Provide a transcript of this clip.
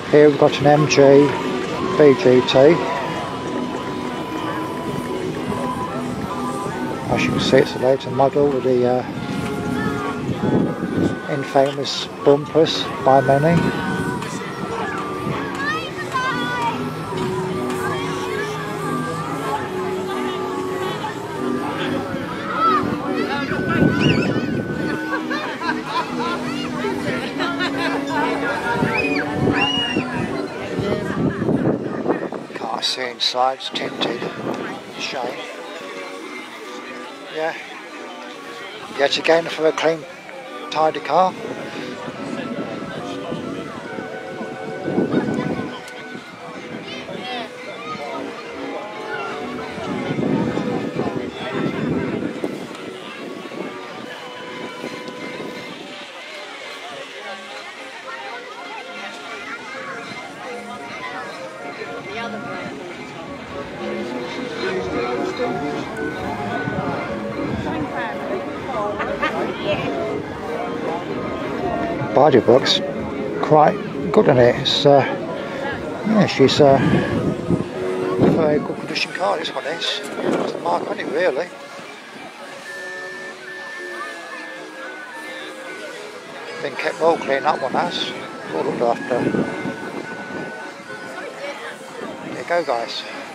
Here we've got an MG BGT. As you can see, it's a later model with the infamous bumpers by many. Can't see inside, it's tinted. Shame. Yeah. Yet again for a clean, tidy car. Body book's quite good on it. It's yeah, she's a very good condition car. This one is. There's a mark on it really. Been kept well clean, that one has. All looked after. There you go, guys.